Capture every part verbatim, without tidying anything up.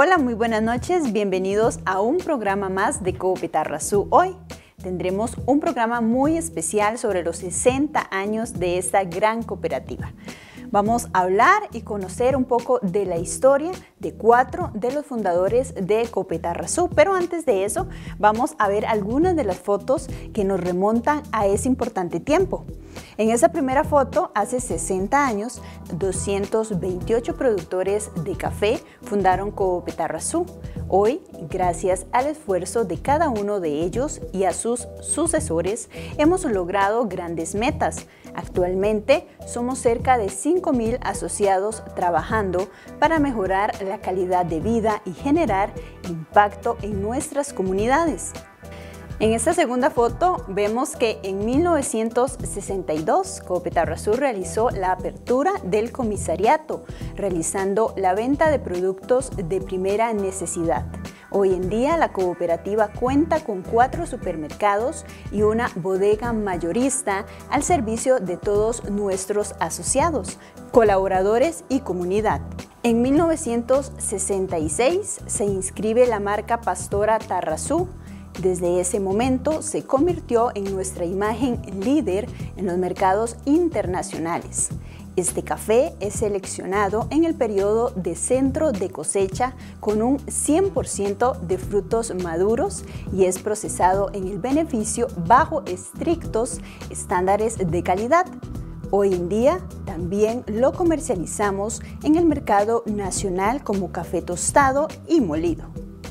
Hola, muy buenas noches, bienvenidos a un programa más de Copetarrazú. Hoy tendremos un programa muy especial sobre los sesenta años de esta gran cooperativa. Vamos a hablar y conocer un poco de la historia de cuatro de los fundadores de Copetarrazú, pero antes de eso vamos a ver algunas de las fotos que nos remontan a ese importante tiempo. En esa primera foto, hace sesenta años, doscientos veintiocho productores de café fundaron Copetarrazú. Hoy, gracias al esfuerzo de cada uno de ellos y a sus sucesores, hemos logrado grandes metas. Actualmente, somos cerca de cinco mil asociados trabajando para mejorar la calidad de vida y generar impacto en nuestras comunidades. En esta segunda foto vemos que en mil novecientos sesenta y dos Copetarrazú realizó la apertura del comisariato, realizando la venta de productos de primera necesidad. Hoy en día la cooperativa cuenta con cuatro supermercados y una bodega mayorista al servicio de todos nuestros asociados, colaboradores y comunidad. En mil novecientos sesenta y seis se inscribe la marca Pastora Tarrazú. Desde ese momento se convirtió en nuestra imagen líder en los mercados internacionales. Este café es seleccionado en el periodo de centro de cosecha con un cien por ciento de frutos maduros y es procesado en el beneficio bajo estrictos estándares de calidad. Hoy en día también lo comercializamos en el mercado nacional como café tostado y molido.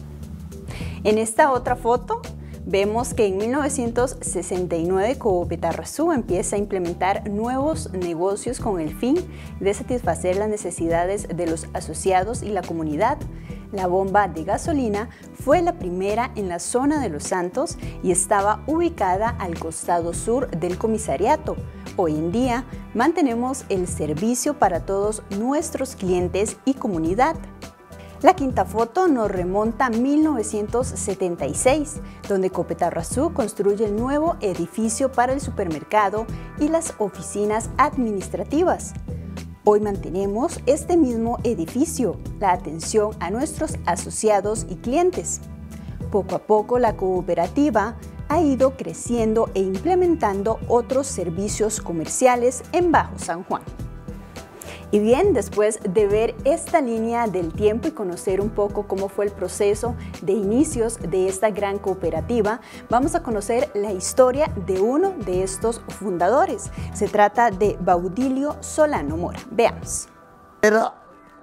En esta otra foto vemos que en mil novecientos sesenta y nueve Copetarrazú empieza a implementar nuevos negocios con el fin de satisfacer las necesidades de los asociados y la comunidad. La bomba de gasolina fue la primera en la zona de Los Santos y estaba ubicada al costado sur del comisariato. Hoy en día mantenemos el servicio para todos nuestros clientes y comunidad. La quinta foto nos remonta a mil novecientos setenta y seis, donde Copetarrazú construye el nuevo edificio para el supermercado y las oficinas administrativas. Hoy mantenemos este mismo edificio, la atención a nuestros asociados y clientes. Poco a poco la cooperativa ha ido creciendo e implementando otros servicios comerciales en Bajo San Juan. Y bien, después de ver esta línea del tiempo y conocer un poco cómo fue el proceso de inicios de esta gran cooperativa, vamos a conocer la historia de uno de estos fundadores. Se trata de Baudilio Solano Mora. Veamos. Era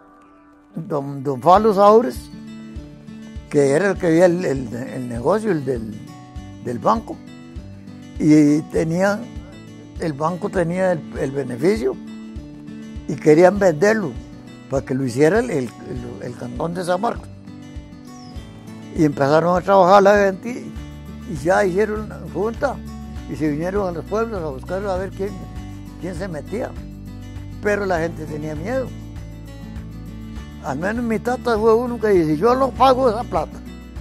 don, don Falo Saures, que era el que había el, el, el negocio el del, del banco, y tenía, el banco tenía el, el beneficio y querían venderlo para que lo hiciera el, el, el, el cantón de San Marcos. Y empezaron a trabajar la gente y, y ya hicieron una junta y se vinieron a los pueblos a buscar a ver quién, quién se metía. Pero la gente tenía miedo. Al menos mi tata fue uno que dice, yo no pago esa plata.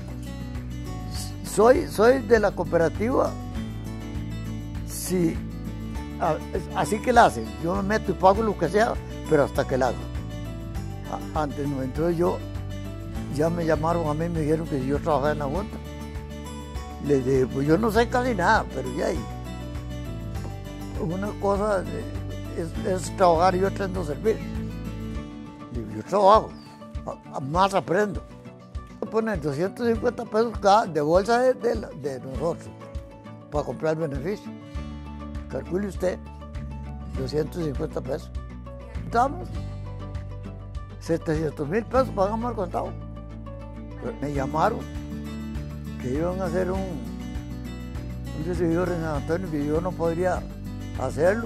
Soy, soy de la cooperativa, sí. Así que la hacen, yo me meto y pago lo que sea, pero hasta que la hago. Antes no, entonces yo, ya me llamaron a mí y me dijeron que si yo trabajaba en la junta. Les dije, pues yo no sé casi nada, pero ya hay. Una cosa es, es trabajar y otra es no servir. Digo, yo trabajo, más aprendo. Ponen doscientos cincuenta pesos cada de bolsa de, de, de nosotros para comprar el beneficio. Calcule usted, doscientos cincuenta pesos. Estamos, setecientos mil pesos pagamos al contado. Me llamaron que iban a hacer un, un recibidor en San Antonio que yo no podría hacerlo.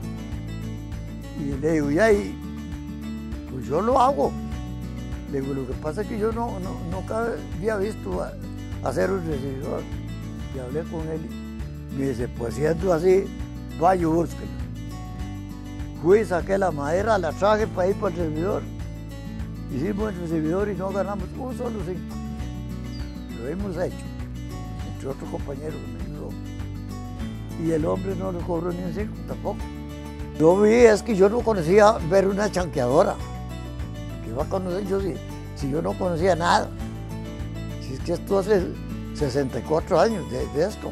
Y le digo, ya, y pues yo lo hago. Le digo, lo que pasa es que yo no, no, nunca había visto a, hacer un recibidor. Y hablé con él y me dice, pues siendo así, vaya y búsquelo. Fui, saqué la madera, la traje para ir para el recibidor. Hicimos el recibidor y no ganamos un solo cinco. Lo hemos hecho, entre otros compañeros que me ayudó. Y el hombre no le cobró ni un cinco tampoco. Yo vi, es que yo no conocía ver una chanqueadora. Que iba a conocer yo si, si si yo no conocía nada. Si es que esto hace sesenta y cuatro años de, de esto.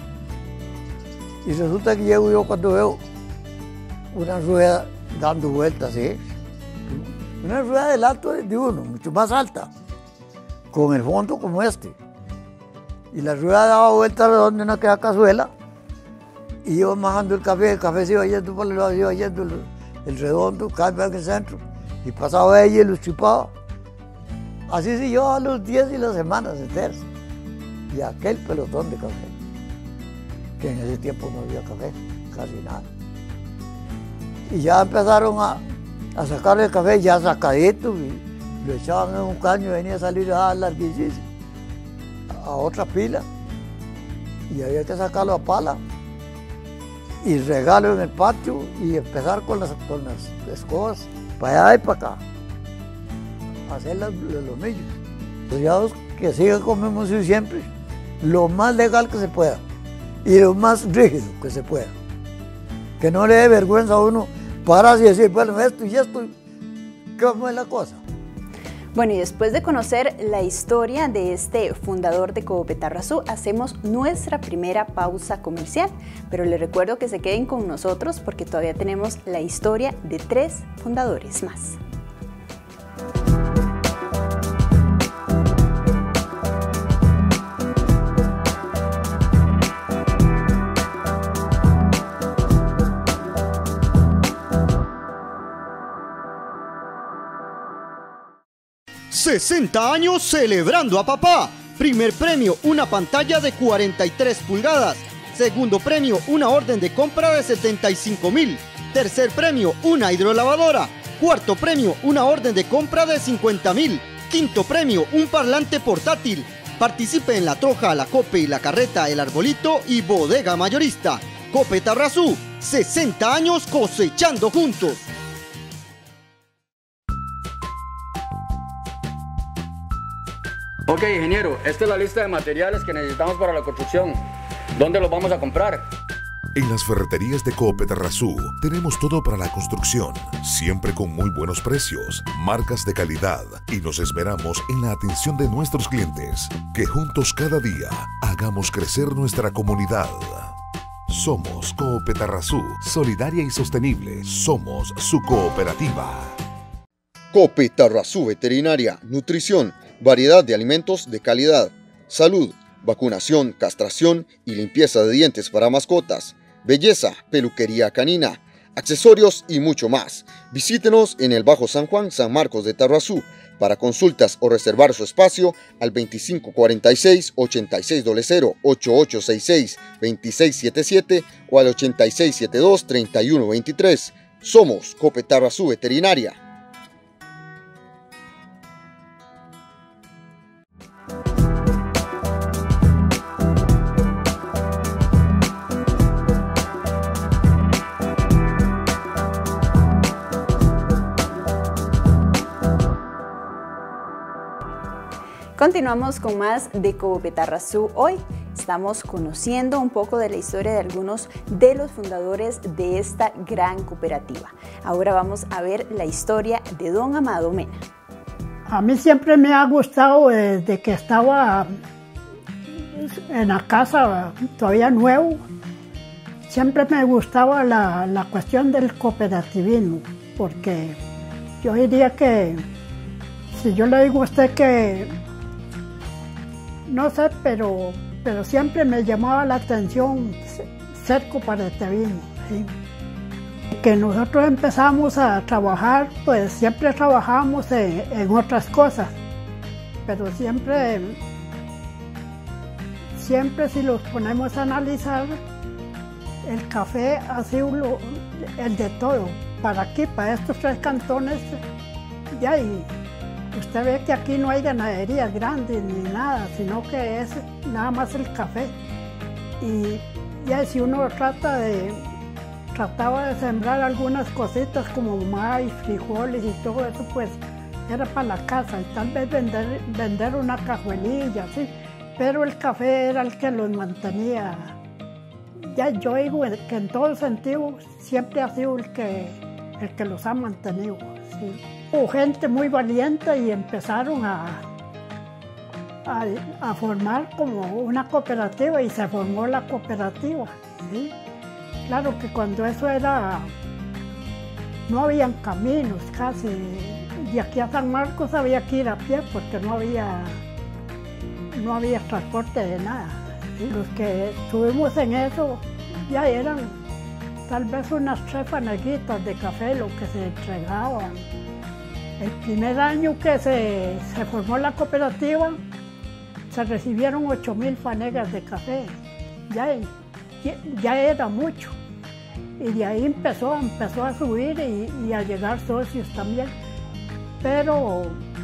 Y resulta que llego yo cuando veo una rueda dando vueltas, ¿sí? Una rueda del alto de uno, mucho más alta, con el fondo como este. Y la rueda daba vueltas donde no queda cazuela, y iba bajando el café, el café se iba yendo por el lado, se iba yendo el, el redondo, cambia en el centro, y pasaba ella y lo chupaba. Así siguió a los días y las semanas enteras. Y aquel pelotón de café, que en ese tiempo no había café, casi nada. Y ya empezaron a, a sacar el café ya sacadito, y lo echaban en un caño y venía a salir a larguísimo, a otra pila, y había que sacarlo a pala, y regarlo en el patio, y empezar con las, con las escobas, para allá y para acá, hacer los, los millos. Los llados que sigan como hemos sido siempre, lo más legal que se pueda, y lo más rígido que se pueda. Que no le dé vergüenza a uno pararse y decir, bueno, esto y esto, ¿cómo es la cosa? Bueno, y después de conocer la historia de este fundador de Coopetarrazú, hacemos nuestra primera pausa comercial. Pero les recuerdo que se queden con nosotros porque todavía tenemos la historia de tres fundadores más. sesenta años celebrando a papá. Primer premio, una pantalla de cuarenta y tres pulgadas. Segundo premio, una orden de compra de setenta y cinco mil. Tercer premio, una hidrolavadora. Cuarto premio, una orden de compra de cincuenta mil. Quinto premio, un parlante portátil. Participe en la troja, la cope y la carreta, el arbolito y bodega mayorista. Coopetarrazú, sesenta años cosechando juntos. Ok, ingeniero, esta es la lista de materiales que necesitamos para la construcción. ¿Dónde los vamos a comprar? En las ferreterías de Coopetarrazú tenemos todo para la construcción, siempre con muy buenos precios, marcas de calidad y nos esmeramos en la atención de nuestros clientes. Que juntos cada día hagamos crecer nuestra comunidad. Somos Coopetarrazú, solidaria y sostenible. Somos su cooperativa. Coopetarrazú Veterinaria, nutrición, variedad de alimentos de calidad, salud, vacunación, castración y limpieza de dientes para mascotas, belleza, peluquería canina, accesorios y mucho más. Visítenos en el Bajo San Juan, San Marcos de Tarrazú. Para consultas o reservar su espacio al veinticinco cuarenta y seis, ochenta y seis cero cero, ocho ocho seis seis, veintiséis setenta y siete o al ochenta y seis setenta y dos, treinta y uno veintitrés. Somos Coopetarrazú Veterinaria. Continuamos con más de Coopetarrazú hoy. Estamos conociendo un poco de la historia de algunos de los fundadores de esta gran cooperativa. Ahora vamos a ver la historia de don Amado Mena. A mí siempre me ha gustado desde que estaba en la casa todavía nuevo. Siempre me gustaba la, la cuestión del cooperativismo, porque yo diría que si yo le digo a usted que no sé, pero, pero siempre me llamaba la atención ser cooperativismo, ¿sí? Que nosotros empezamos a trabajar, pues siempre trabajamos en, en otras cosas, pero siempre, siempre si los ponemos a analizar, el café ha sido lo, el de todo. Para aquí, para estos tres cantones, ya y usted ve que aquí no hay ganaderías grandes ni nada, sino que es nada más el café. Y ya si uno trata de, trataba de sembrar algunas cositas como maíz, frijoles y todo eso, pues era para la casa y tal vez vender, vender una cajuelilla, ¿sí? Pero el café era el que los mantenía. Ya yo digo que en todo sentido siempre ha sido el que, el que los ha mantenido, ¿sí? Hubo gente muy valiente y empezaron a, a, a formar como una cooperativa y se formó la cooperativa. ¿Sí? Claro que cuando eso era, no habían caminos casi. De aquí a San Marcos había que ir a pie porque no había, no había transporte de nada. ¿Sí? Los que estuvimos en eso ya eran tal vez unas tres faneguitas de café lo que se entregaban. El primer año que se, se formó la cooperativa se recibieron ocho mil fanegas de café. Ya, ya, ya era mucho. Y de ahí empezó, empezó a subir y, y a llegar socios también. Pero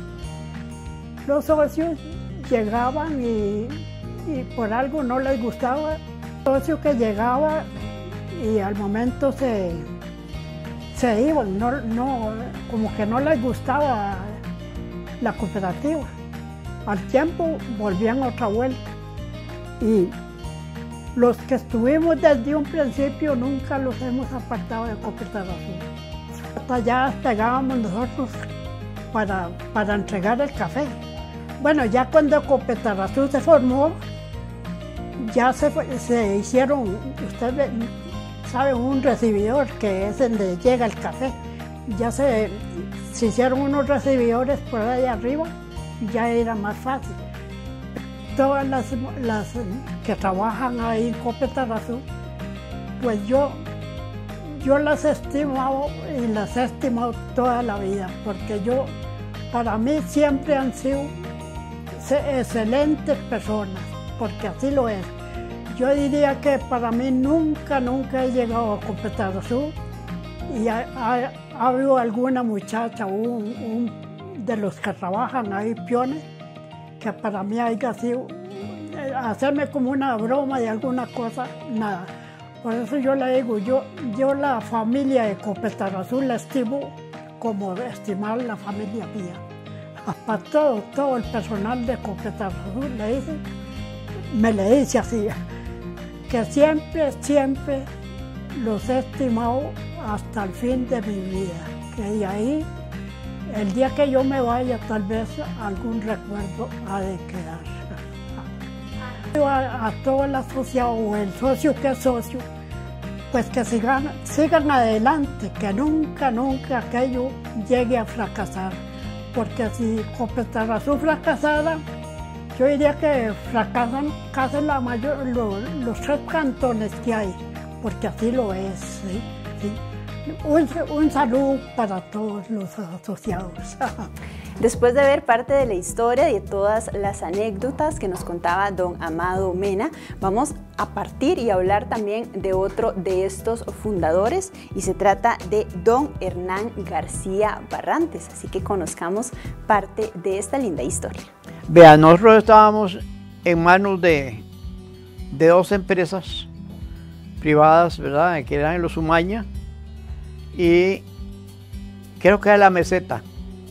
los socios llegaban y, y por algo no les gustaba. El socio que llegaba y al momento se, se iban, no, no, como que no les gustaba la cooperativa. Al tiempo volvían otra vuelta. Y los que estuvimos desde un principio nunca los hemos apartado de Coopetarazú. Hasta allá pegábamos nosotros para, para entregar el café. Bueno, ya cuando Coopetarazú se formó, ya se, se hicieron, ustedes saben, un recibidor que es donde llega el café. Ya se, se hicieron unos recibidores por ahí arriba, ya era más fácil. Todas las, las que trabajan ahí en Coopetarazú, pues yo, yo las he estimado y las he estimado toda la vida, porque yo, para mí siempre han sido excelentes personas, porque así lo es. Yo diría que para mí nunca, nunca he llegado a Coopetarazú y ha, ha, ha habido alguna muchacha, un, un de los que trabajan ahí, peones, que para mí haya sido hacerme como una broma de alguna cosa, nada. Por eso yo le digo, yo, yo la familia de Coopetarazú la estimo como estimar la familia mía. Para todo, todo el personal de Coopetarazú le dice, me le dice así, que siempre, siempre los he estimado hasta el fin de mi vida, que de ahí, el día que yo me vaya, tal vez algún recuerdo ha de quedar. A, a todo el asociado o el socio que es socio, pues que sigan, sigan adelante, que nunca, nunca aquello llegue a fracasar. Porque si Coopetarazú fracasara, yo diría que fracasan casi la mayor, lo, los tres cantones que hay, porque así lo es. ¿Sí? ¿Sí? Un, un saludo para todos los asociados. Después de ver parte de la historia y de todas las anécdotas que nos contaba don Amado Mena, vamos a partir y hablar también de otro de estos fundadores, y se trata de don Hernán García Barrantes, así que conozcamos parte de esta linda historia. Vea, nosotros estábamos en manos de, de dos empresas privadas, ¿verdad?, que eran los Umaña y creo que era la Meseta,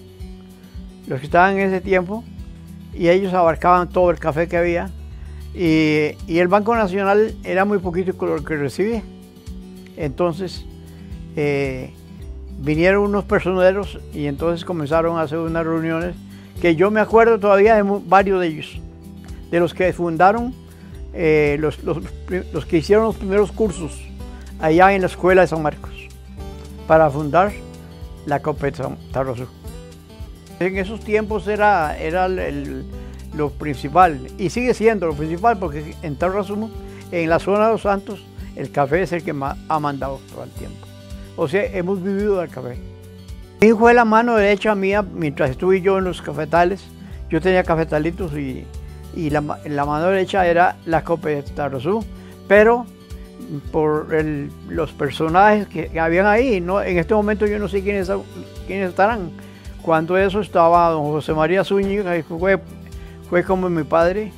los que estaban en ese tiempo, y ellos abarcaban todo el café que había, y, y el Banco Nacional era muy poquito con lo que recibía. Entonces eh, vinieron unos personeros y entonces comenzaron a hacer unas reuniones que yo me acuerdo todavía de varios de ellos, de los que fundaron, eh, los, los, los que hicieron los primeros cursos allá en la escuela de San Marcos para fundar la Coopetarazú. En esos tiempos era, era el, el, lo principal, y sigue siendo lo principal, porque en Tarrazú, en la zona de Los Santos, el café es el que más ha mandado todo el tiempo. O sea, hemos vivido del café. Mi hijo fue la mano derecha mía mientras estuve yo en los cafetales. Yo tenía cafetalitos y, y la, la mano derecha era la Coopetarazú, pero por el, los personajes que, que habían ahí, no, en este momento yo no sé quiénes, quiénes estarán. Cuando eso estaba don José María Zúñiga, que fue, fue como mi padre,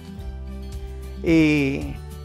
y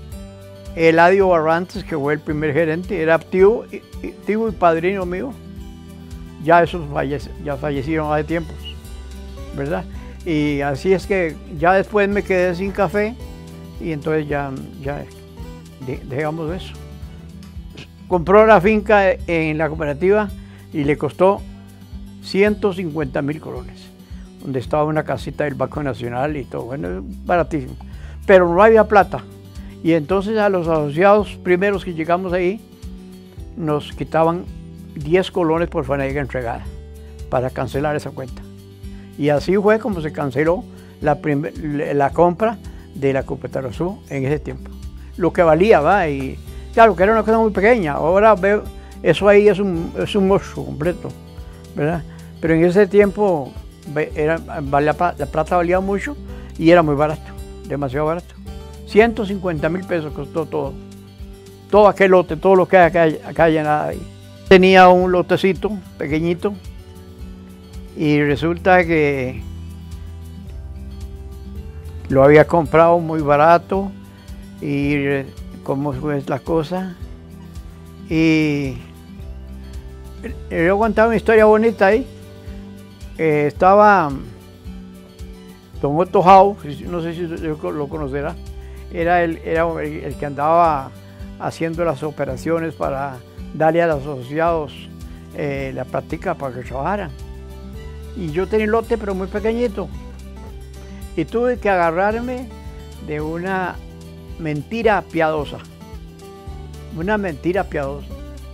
Eladio Barrantes, que fue el primer gerente, era tío, tío y padrino mío. Ya esos fallece, ya fallecieron hace tiempos, ¿verdad? Y así es que ya después me quedé sin café y entonces ya, ya dejamos eso. Compró la finca en la cooperativa y le costó ciento cincuenta mil colones, donde estaba una casita del Banco Nacional y todo, bueno, baratísimo. Pero no había plata. Y entonces a los asociados primeros que llegamos ahí, nos quitaban diez colones por fanega entregada para cancelar esa cuenta. Y así fue como se canceló la, la compra de la Copetarrazú en ese tiempo. Lo que valía, ¿va? Y claro que era una cosa muy pequeña. Ahora veo, eso ahí es un, es un monstruo completo, ¿verdad? Pero en ese tiempo era, la, la plata valía mucho y era muy barato, demasiado barato. ciento cincuenta mil pesos costó todo. Todo aquel lote, todo lo que hay acá, acá llenado ahí. Tenía un lotecito pequeñito y resulta que lo había comprado muy barato y cómo es la cosa. Y yo contaba una historia bonita ahí. Eh, estaba don Otto Jau, no sé si lo conocerá, era el, era el, el que andaba haciendo las operaciones para darle a los asociados eh, la práctica para que trabajaran. Y yo tenía un lote pero muy pequeñito y tuve que agarrarme de una mentira piadosa, una mentira piadosa.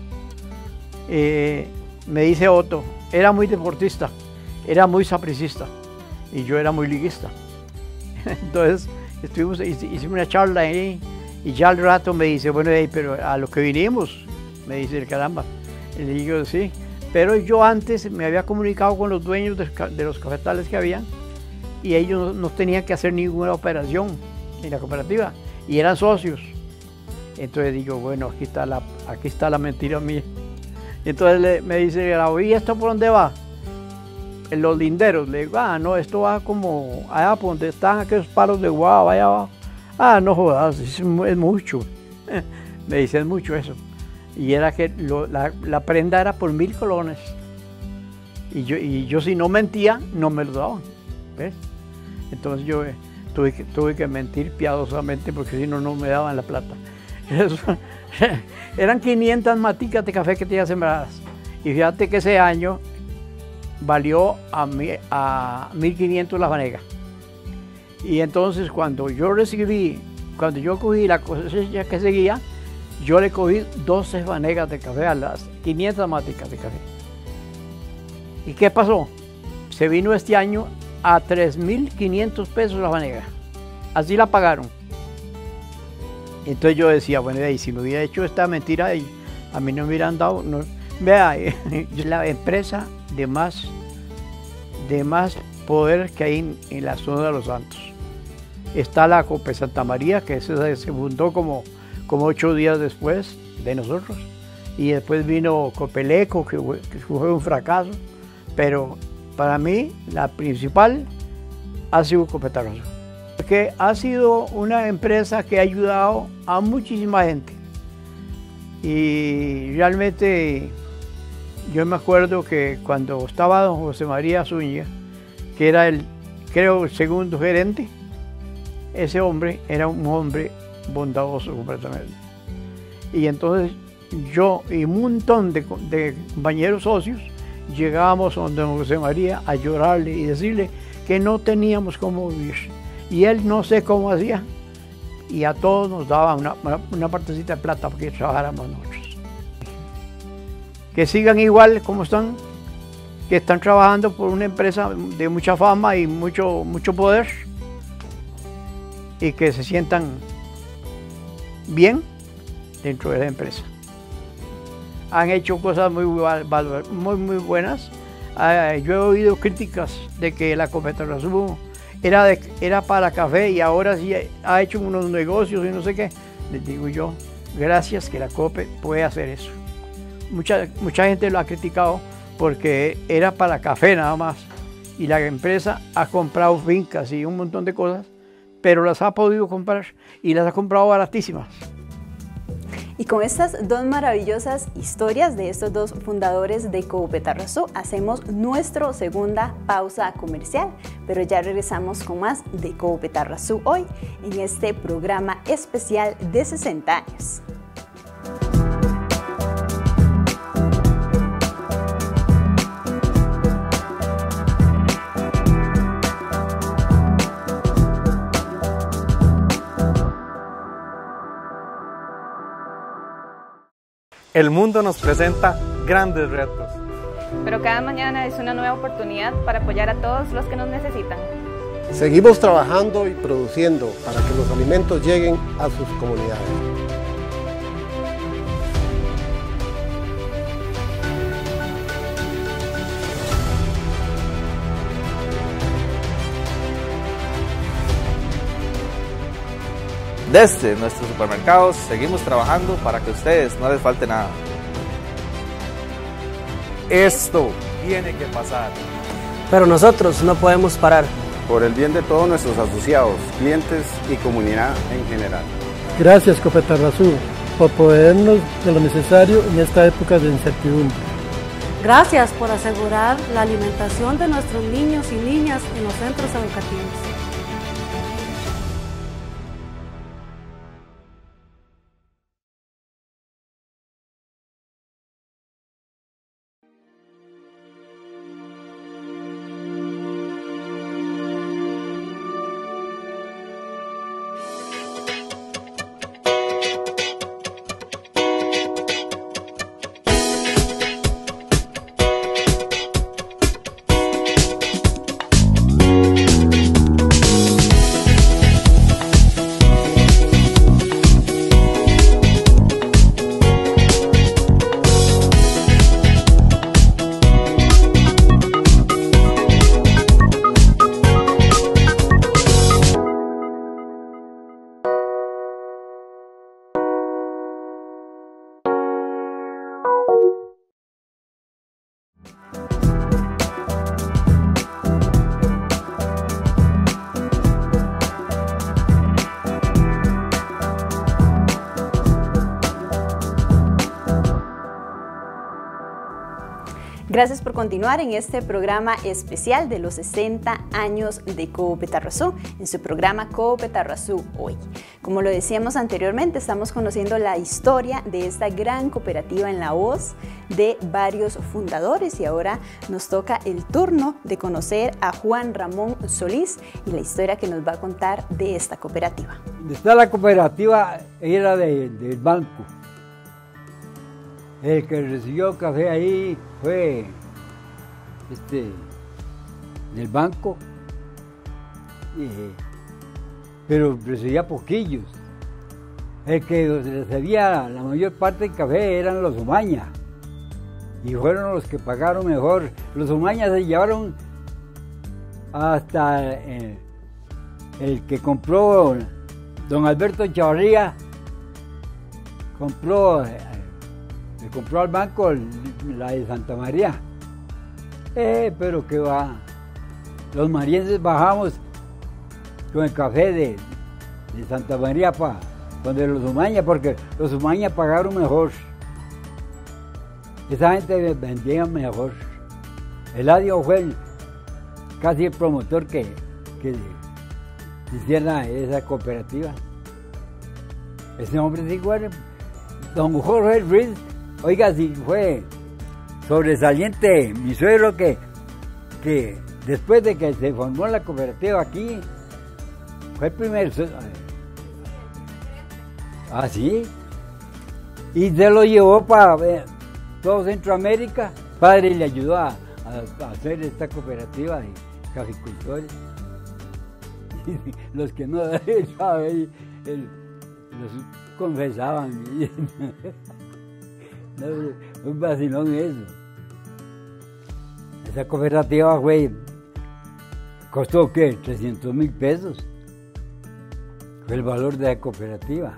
Eh, me dice Otto, era muy deportista, era muy sapricista y yo era muy liguista. Entonces estuvimos, hicimos una charla ahí y ya al rato me dice, bueno, hey, pero a lo que vinimos, me dice, caramba. Y le digo, sí, pero yo antes me había comunicado con los dueños de, de los cafetales que habían y ellos no, no tenían que hacer ninguna operación en la cooperativa y eran socios. Entonces digo, bueno, aquí está la, aquí está la mentira mía. Entonces le, me dice, ¿y esto por dónde va? En los linderos. Le digo, ah, no, esto va como allá por donde están aquellos palos de guava, allá abajo. Ah, no jodas, es, es mucho. Me dice, es mucho eso. Y era que lo, la, la prenda era por mil colones. Y yo, y yo si no mentía, no me lo daban. ¿Ves? Entonces yo eh, tuve, que, tuve que mentir piadosamente porque si no, no me daban la plata. Eso, eran quinientas maticas de café que tenía sembradas. Y fíjate que ese año valió a, a mil quinientos la fanega. Y entonces cuando yo recibí, cuando yo cogí la cosecha que seguía, yo le cogí doce fanegas de café a las quinientas maticas de café. ¿Y qué pasó? Se vino este año a tres mil quinientos pesos la fanega. Así la pagaron. Entonces yo decía, bueno, y si me hubiera hecho esta mentira, a mí no me hubieran dado. No. Vea, la empresa de más, de más poder que hay en, en la zona de Los Santos. Está la Cope Santa María, que se, se fundó como, como ocho días después de nosotros. Y después vino Copeleco, que, que fue un fracaso. Pero para mí, la principal ha sido Copetarrazú. Porque ha sido una empresa que ha ayudado a muchísima gente. Y realmente yo me acuerdo que cuando estaba don José María Zúñiga, que era el, creo, el segundo gerente, ese hombre era un hombre bondadoso completamente. Y entonces yo y un montón de, de compañeros socios llegábamos a don José María a llorarle y decirle que no teníamos cómo vivir. Y él no sé cómo hacía, y a todos nos daba una, una, una partecita de plata para que trabajáramos nosotros. Que sigan igual como están, que están trabajando por una empresa de mucha fama y mucho, mucho poder, y que se sientan bien dentro de la empresa. Han hecho cosas muy, muy, muy buenas. Yo he oído críticas de que la Copetarrazú Era, de, era para café y ahora sí ha hecho unos negocios y no sé qué. Les digo yo, gracias que la Cope puede hacer eso. Mucha, mucha gente lo ha criticado porque era para café nada más. Y la empresa ha comprado fincas y un montón de cosas, pero las ha podido comprar y las ha comprado baratísimas. Y con estas dos maravillosas historias de estos dos fundadores de Copetarrazú, hacemos nuestra segunda pausa comercial, pero ya regresamos con más de Copetarrazú hoy, en este programa especial de sesenta años. El mundo nos presenta grandes retos. Pero cada mañana es una nueva oportunidad para apoyar a todos los que nos necesitan. Seguimos trabajando y produciendo para que los alimentos lleguen a sus comunidades. Desde nuestros supermercados seguimos trabajando para que a ustedes no les falte nada. Esto tiene que pasar. Pero nosotros no podemos parar. Por el bien de todos nuestros asociados, clientes y comunidad en general. Gracias, Copetarrazú, por proveernos de lo necesario en esta época de incertidumbre. Gracias por asegurar la alimentación de nuestros niños y niñas en los centros educativos. Gracias por continuar en este programa especial de los sesenta años de Copetarrazú, en su programa Copetarrazú Hoy. Como lo decíamos anteriormente, estamos conociendo la historia de esta gran cooperativa en la voz de varios fundadores y ahora nos toca el turno de conocer a Juan Ramón Solís y la historia que nos va a contar de esta cooperativa. Está la cooperativa era de, del banco. El que recibió café ahí fue este, del banco, eh, pero recibía poquillos. El que recibía la mayor parte del café eran los Umaña, y fueron los que pagaron mejor. Los Umaña se llevaron hasta eh, el que compró, don Alberto Chavarría, compró... Eh, Le compró al banco la de Santa María. Eh, pero que va. Los marienses bajamos con el café de, de Santa María para donde los Umaña, porque los Umaña pagaron mejor. Esa gente vendía mejor. Eladio fue el, casi el promotor que, que hiciera esa cooperativa. Ese hombre sí fue don Jorge Ruiz. Oiga, si fue sobresaliente mi suegro que, que después de que se formó la cooperativa aquí, fue el primer... Ah, sí. Y se lo llevó para eh, todo Centroamérica. Padre le ayudó a, a, a hacer esta cooperativa de caficultores. Los que no saben, los confesaban. No, un vacilón eso. Esa cooperativa, güey, costó, ¿qué? trescientos mil pesos. Fue el valor de la cooperativa.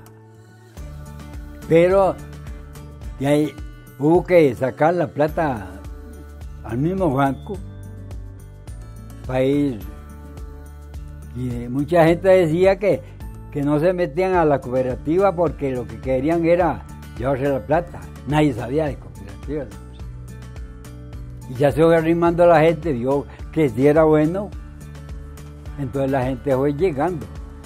Pero de ahí hubo que sacar la plata al mismo banco para ir. Y mucha gente decía que, que no se metían a la cooperativa porque lo que querían era llevarse la plata. Nadie sabía de cooperativas. Y ya se fue arrimando la gente, vio que si era bueno, entonces la gente fue llegando.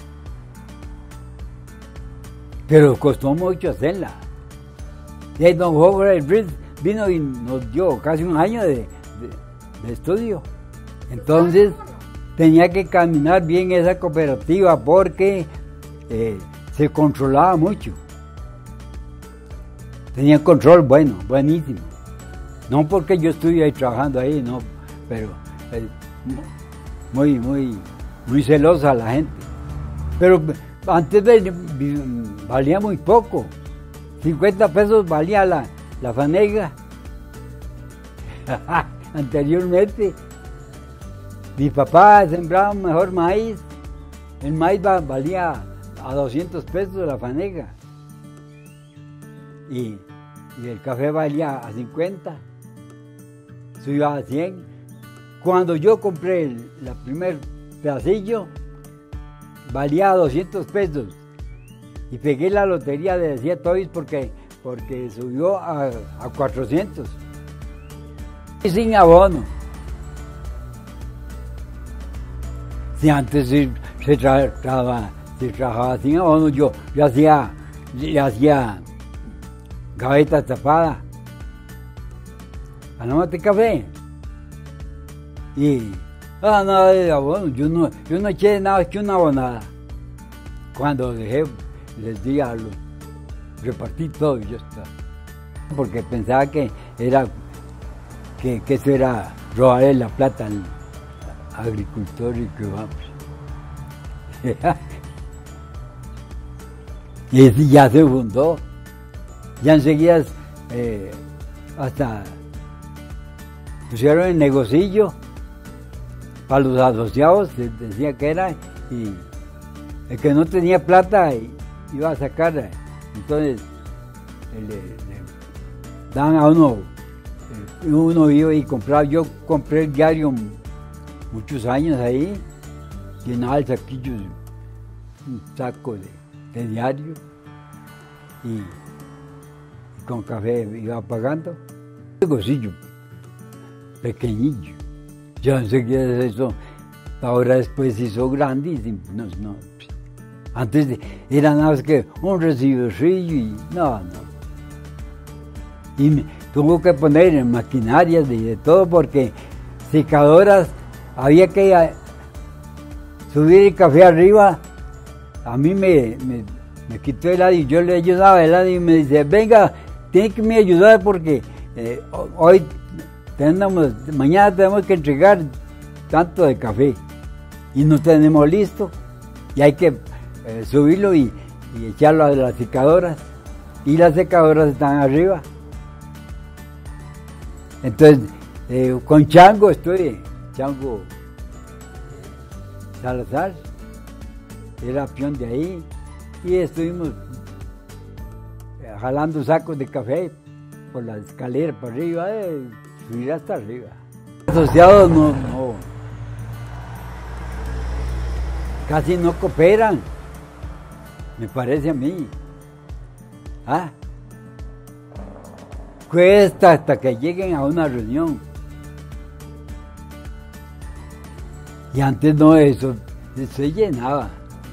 Pero costó mucho hacerla. Y ahí don Jorge Ruiz vino y nos dio casi un año de, de, de estudio. Entonces tenía que caminar bien esa cooperativa porque eh, se controlaba mucho. tenía control bueno, buenísimo. No porque yo estuve ahí trabajando ahí, no, pero eh, muy, muy, muy celosa la gente. Pero antes de, valía muy poco, cincuenta pesos valía la, la fanega. Anteriormente, mi papá sembraba mejor maíz, el maíz valía a doscientos pesos la fanega y, y el café valía a cincuenta, subió a cien. Cuando yo compré el la primer pedacillo, valía a doscientos pesos y pegué la lotería de siete hoy porque, porque subió a, a cuatrocientos y sin abono. Si antes se, se, tra, traba, se trabajaba sin abono, yo, yo hacía, yo hacía gaveta tapada a no meter café. Y ah, nada de abono, yo no, yo no eché nada que una abonada. Cuando dejé, les di a los, repartí todo y ya está. Porque pensaba que era, que, que eso era robarle la plata al agricultor y que vamos. Y ese ya se fundó. Ya enseguida eh, hasta pusieron el negocillo para los asociados, decía que era, y el que no tenía plata iba a sacar, entonces le, le daban a uno, uno iba y compraba. Yo compré el diario muchos años ahí, llenaba el saquillo, un saco de, de diario, y, y con café iba pagando. Un negocillo pequeñillo. Yo enseguida eso, ahora después se hizo grande y no, no. Antes de, era nada más que un recibidorcillo y no, no. Y me, tuvo que poner en maquinarias de, de todo porque secadoras, había que a, subir el café arriba. A mí me, me, me quitó el y yo le ayudaba el y me dice, venga, tiene que me ayudar porque eh, hoy tenemos, mañana tenemos que entregar tanto de café y no tenemos listo y hay que eh, subirlo y, y echarlo a las secadoras y las secadoras están arriba. Entonces eh, con Chango estoy, Chango Salazar, era peón de ahí y estuvimos jalando sacos de café por la escalera para arriba, eh, subir hasta arriba. Los asociados no, no, casi no cooperan, me parece a mí. ¿Ah? Cuesta hasta que lleguen a una reunión. Y antes no, eso se llenaba.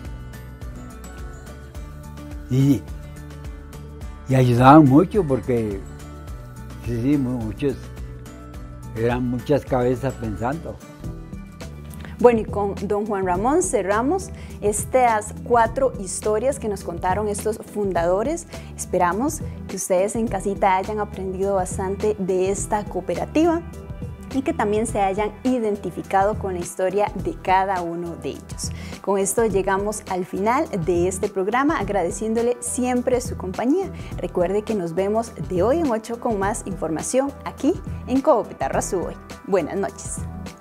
Y, y ayudaban mucho porque, sí, sí, muchos, eran muchas cabezas pensando. Bueno, y con don Juan Ramón cerramos estas cuatro historias que nos contaron estos fundadores. Esperamos que ustedes en casita hayan aprendido bastante de esta cooperativa y que también se hayan identificado con la historia de cada uno de ellos. Con esto llegamos al final de este programa, agradeciéndole siempre su compañía. Recuerde que nos vemos de hoy en ocho con más información aquí en Coopetarrazú Hoy. Buenas noches.